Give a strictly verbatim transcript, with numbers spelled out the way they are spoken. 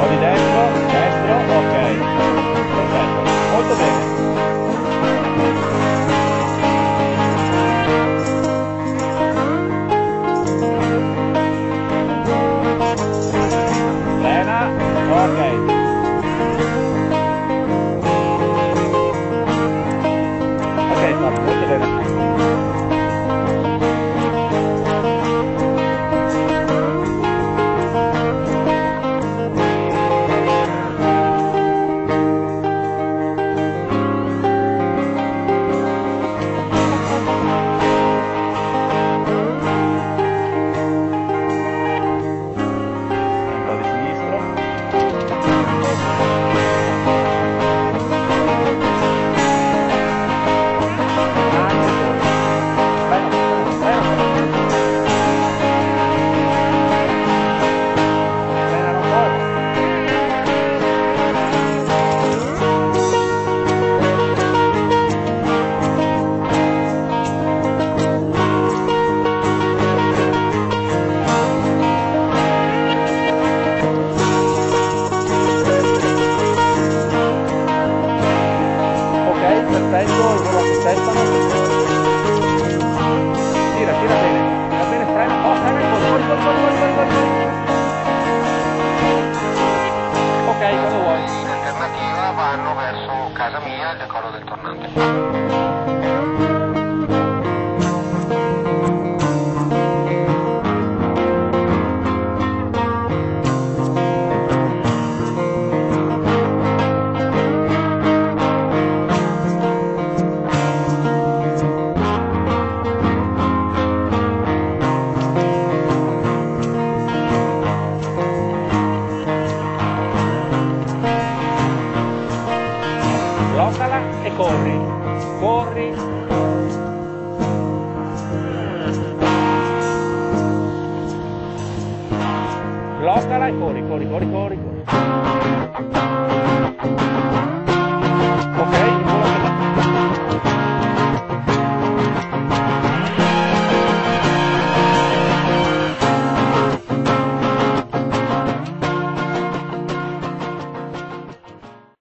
po' di destro, destro, ok, perfetto, molto bene. Frena, ok. Ok, fatto, molto bene. Perfetto, il volo a testa. Tira, tira bene, tira bene, frena, oh, frena, fuori, fuori, fuori, fuori, fuori, fuori, fuori. Ok, quando vuoi. In alternativa vanno verso casa mia, il decollo del tornante. Bloccala e corri, corri. Bloccala e corri, corri, corri, corri, corri.